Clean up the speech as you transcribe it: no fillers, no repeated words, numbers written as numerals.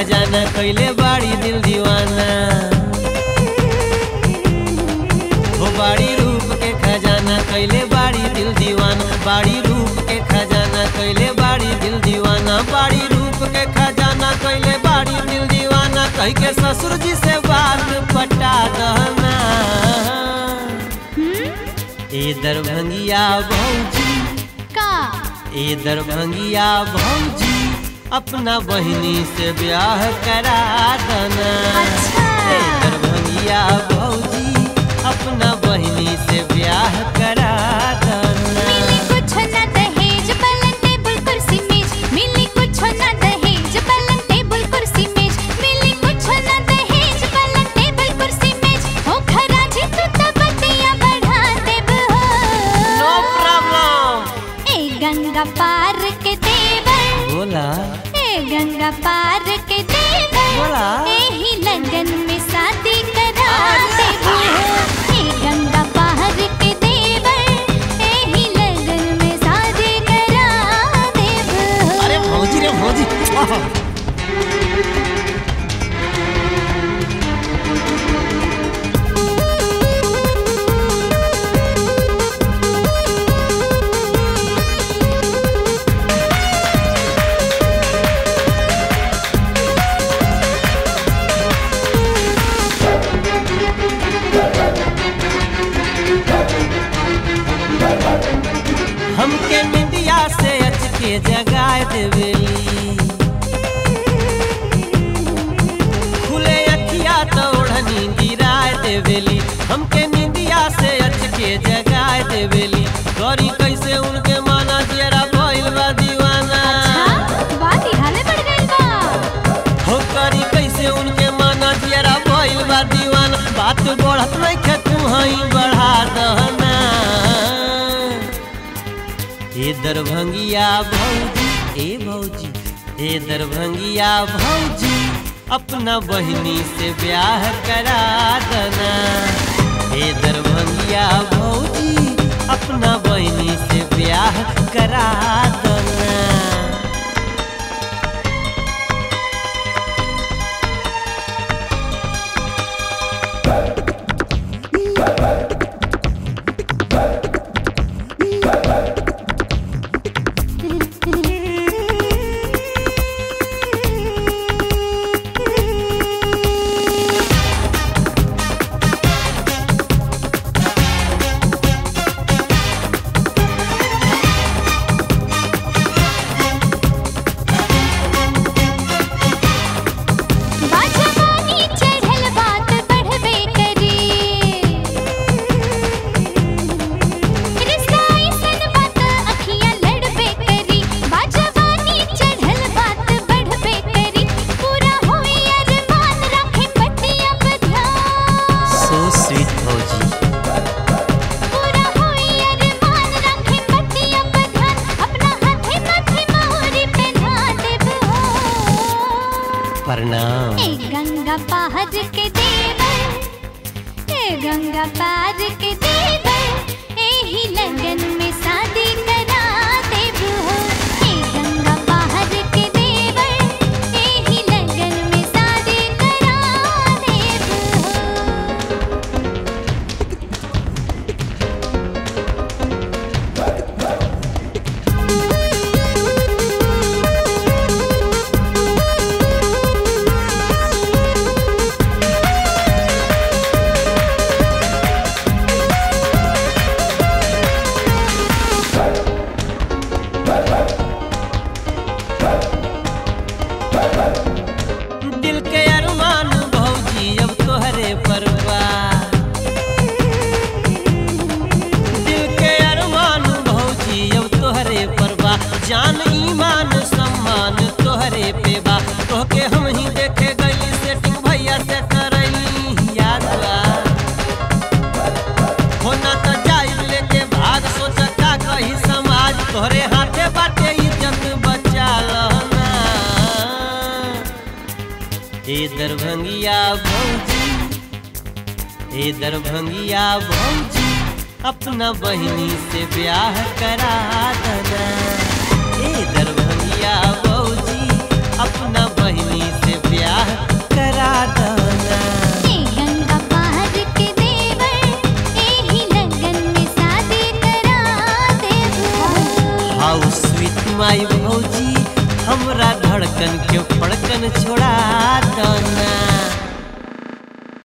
खजाना कैले बाड़ी दिल दीवाना हो बाड़ी रूप के खजाना कैले बाड़ी दिल दीवाना बाड़ी रूप के खजाना कैले बाड़ी दिल दीवाना बाड़ी रूप के खजाना कैले बाड़ी दिल दीवाना कह के ससुर जी से बात पटा दहना ए दरभंगिया भौजी का ए दरभंगिया भौजी अपना बहिनी से ब्याह करा दना ए दरभंगिया भौजी अपना बहिनी से ब्याह करा दना मिली कुछ ना दहेज पलंग टेबल कुर्सी मेज मिली कुछ ना दहेज पलंग टेबल कुर्सी मेज मिली कुछ ना दहेज पलंग टेबल कुर्सी मेज हो खराज तू तो बतिया बढ़ा देब हो नो प्रॉब्लम ए गंगा पार के देवर बोला ए गंगा पार के देवर बोला एही लगन में शादी करा देब हो ए गंगा पार के देवर एही लगन में शादी करा देब हो अरे भौजी रे भौजी हमके निंदिया से अचके जगाए देवेली खुले अखिया तो ओढ़नी गिराए देवेली हमके निंदिया से अचके जगाए देवेली गौरी कैसे उनके माना जरा भइल बा दीवाना बात हाले बढ़ गइल बा हो करी कैसे उनके माना जरा भइल बा दीवाना बात बढ़त नहीं खे तू हई बढ़ा दहना ए दरभंगिया भौजी ए भौजी ए दरभंगिया भौजी अपना बहिनी से ब्याह करा दना ए दरभंगिया भौजी अपना बहिनी से ब्याह करा दना बाजवानी चढ़ल बात बढ़बे करी रिश्ता ऐसन बात अखियां लड़बे करी बाजवानी चढ़ल बात बढ़बे करी पूरा होई अरमान रखे बतिया बध्यान सो स्वीट भौजी पूरा होई अरमान रखे बतिया बध्यान अपना हाथे माथे मोहरी पहना देब हो प्रणाम ए गंगा पार के देवर ए गंगा पार के देवर एही लगन में शादी करा देब हो ए गंगा पार के देवर एही लगन में शादी करा देब हो दिल के अरमान भौजी अब तोहरे परवा दिल के अरमान भौजी अब तोहरे परवा जान ईमान सम्मान तोहरे पे बा तोहके हम ही देखे गई सेटिंग भैया से करई याद बा होना तो जाई लेके भाग सोचता कही समाज तोहरे हाथे बाटे इज्जत बचा लहना ए दरभंगिया भौजी ए दरभंगिया भौजी अपना बहिनी से ब्याह करा दना ए दरभंगिया भौजी अपना बहिनी से ब्याह करा दना।